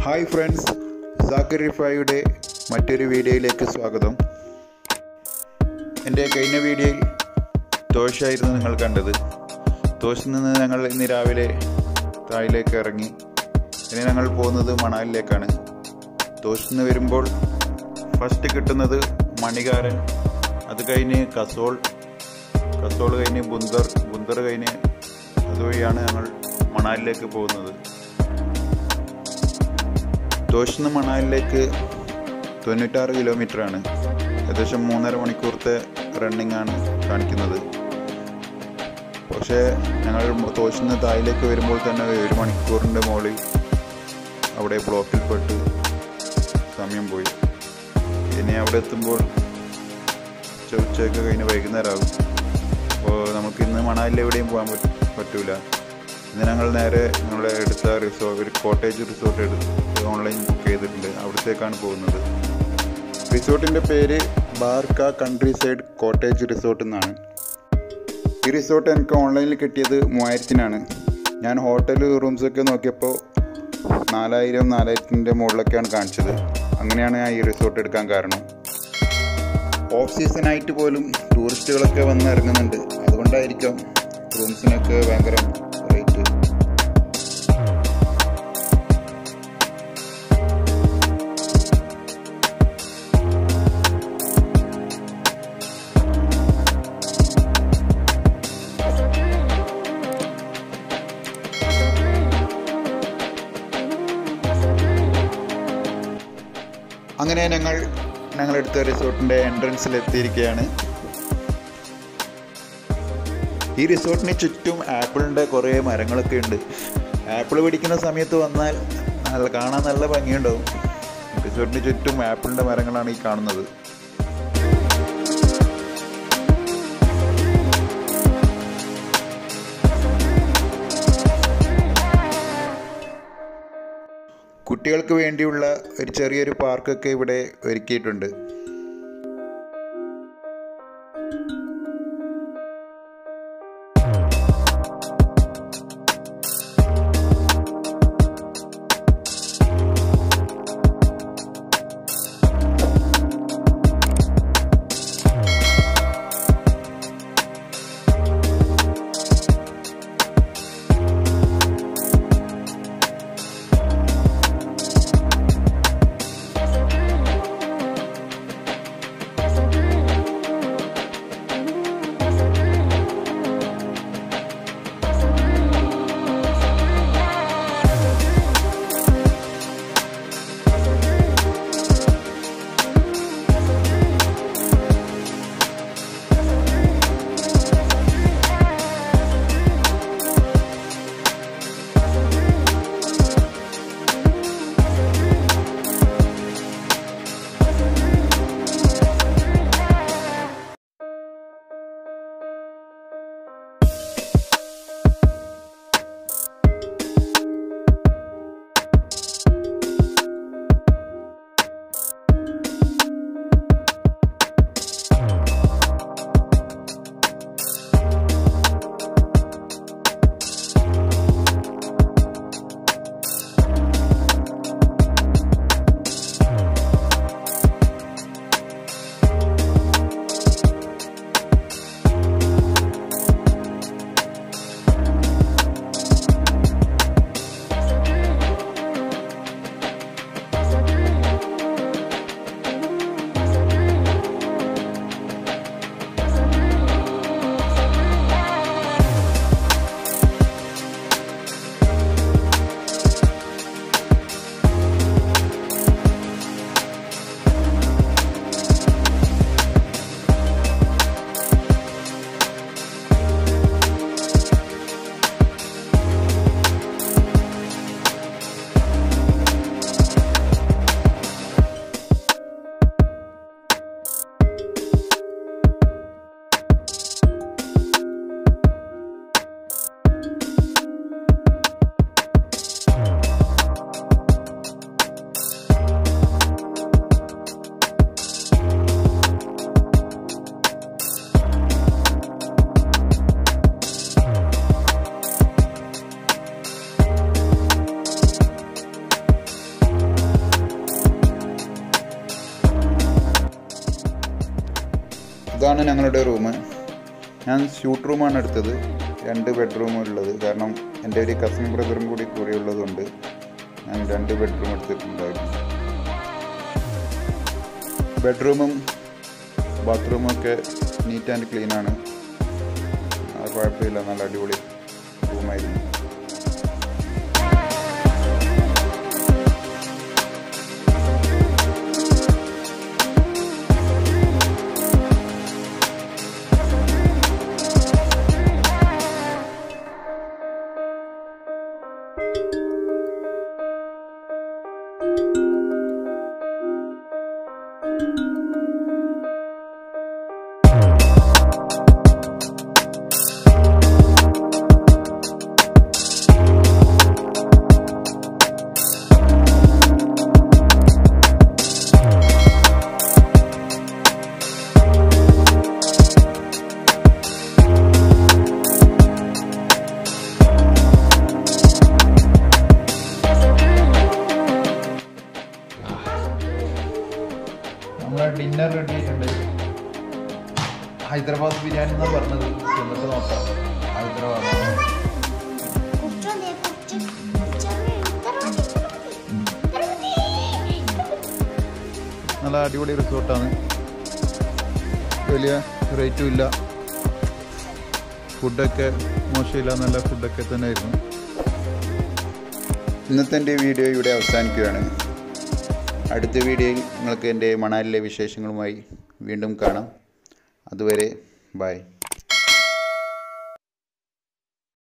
Hi friends, Zakir റിഫായുടെ മറ്റൊരു വീഡിയോയിലേക്ക് സ്വാഗതം. എൻ്റെ കഴിഞ്ഞ വീഡിയോയിൽ തോഷായിരുന്നു നിങ്ങൾ കണ്ടത്. തോഷിൽ നിന്ന് ഞങ്ങൾ ഇന്ന് രാവിലെ താഴിലേക്ക് ഇറങ്ങി. ഇനി ഞങ്ങൾ പോകുന്നത് മണാലിലേക്കാണ്. തോഷിൽ നിന്ന് വരുമ്പോൾ ഫസ്റ്റ് കിട്ടുന്നത് മണികാരൻ, അത് കഴിഞ്ഞ് കസോൾ കഴിഞ്ഞ് ബുന്ദർ കഴിഞ്ഞ് അതുവഴിയാണ് ഞങ്ങൾ മണാലിലേക്ക് പോകുന്നത്. തോഷിൽ നിന്ന് മണാലിലേക്ക് 96 കിലോമീറ്ററാണ്. ഏകദേശം 3.5 മണിക്കൂറത്തെ റണ്ണിങ് ആണ് കാണിക്കുന്നത്. പക്ഷേ ഞങ്ങൾ തോഷിൽ നിന്ന് താഴിലേക്ക് വരുമ്പോൾ തന്നെ 1 മണിക്കൂറിൻ്റെ മുകളിൽ അവിടെ ബ്ലോക്കിൽപ്പെട്ട് സമയം പോയി. ഇനി അവിടെ എത്തുമ്പോൾ ഉച്ചയൊക്കെ കഴിഞ്ഞ് വൈകുന്നേരമാകും. അപ്പോൾ നമുക്ക് ഇന്ന് മണാലിൽ എവിടെയും പോകാൻ പറ്റൂല. ഇന്ന് ഞങ്ങൾ നേരെ ഞങ്ങളുടെ അടുത്ത ഒരു കോട്ടേജ് റിസോർട്ട് ഓൺലൈൻ ബുക്ക് ചെയ്തിട്ടുണ്ട്. അവിടത്തേക്കാണ് പോകുന്നത്. റിസോർട്ടിൻ്റെ പേര് ബാർക്ക കൺട്രി സൈഡ് കോട്ടേജ് റിസോർട്ട് എന്നാണ്. ഈ റിസോർട്ട് എനിക്ക് ഓൺലൈനിൽ കിട്ടിയത് 3000-നാണ്. ഞാൻ ഹോട്ടൽ റൂംസൊക്കെ നോക്കിയപ്പോൾ 4000-4000-ൻ്റെ മുകളിലൊക്കെയാണ് കാണിച്ചത്. അങ്ങനെയാണ് ഞാൻ ഈ റിസോർട്ട് എടുക്കാൻ കാരണം. ഓഫ് സീസണായിട്ട് പോലും ടൂറിസ്റ്റുകളൊക്കെ വന്ന് ഇറങ്ങുന്നുണ്ട്. അതുകൊണ്ടായിരിക്കാം റൂംസിനൊക്കെ ഭയങ്കര റേറ്റ്. അങ്ങനെ ഞങ്ങളെടുത്ത റിസോർട്ടിൻ്റെ എൻട്രൻസിൽ എത്തിയിരിക്കുകയാണ്. ഈ റിസോർട്ടിന് ചുറ്റും ആപ്പിളിൻ്റെ കുറേ മരങ്ങളൊക്കെ ഉണ്ട്. ആപ്പിൾ പിടിക്കുന്ന സമയത്ത് വന്നാൽ കാണാൻ നല്ല ഭംഗിയുണ്ടാവും. റിസോർട്ടിന് ചുറ്റും ആപ്പിളിൻ്റെ മരങ്ങളാണ് ഈ കാണുന്നത്. കുട്ടികൾക്ക് വേണ്ടിയുള്ള ഒരു ചെറിയൊരു പാർക്കൊക്കെ ഇവിടെ ഒരുക്കിയിട്ടുണ്ട്. ഇതാണ് ഞങ്ങളുടെ റൂം. ഞാൻ സ്യൂട്ട് റൂമാണ് എടുത്തത്. 2 ബെഡ്റൂം ഉള്ളത്. കാരണം എൻ്റെ ഒരു കസിൻ ബ്രദറും കൂടി ഉള്ളതുകൊണ്ട് ഞാൻ 2 ബെഡ്റൂം എടുത്തിട്ടുണ്ടായിരുന്നു. ബെഡ്റൂമും ബാത്റൂമൊക്കെ നീറ്റ് ആൻഡ് ക്ലീനാണ്. കുഴപ്പമില്ല, നല്ല അടിപൊളി റൂമായിരുന്നു. നമ്മളെ ഡിന്നർ റെഡി ആയിട്ടുണ്ട്. ഹൈദരാബാദ് ബിരിയാണി എന്നാണ് പറഞ്ഞത്. എന്നിട്ട് നോക്കാം. ഹൈദരാബാദ് നല്ല അടിപൊളി റിസോർട്ടാണ്. വലിയ റേറ്റും ഇല്ല. ഫുഡൊക്കെ മോശമില്ല, നല്ല ഫുഡൊക്കെ തന്നെ ആയിരുന്നു. ഇന്നത്തെ എൻ്റെ വീഡിയോ ഇവിടെ അവസാനിക്കുകയാണ്. അടുത്ത വീഡിയോയിൽ നിങ്ങൾക്ക് എൻ്റെ മണാലിലെ വിശേഷങ്ങളുമായി വീണ്ടും കാണാം. അതുവരെ ബൈ.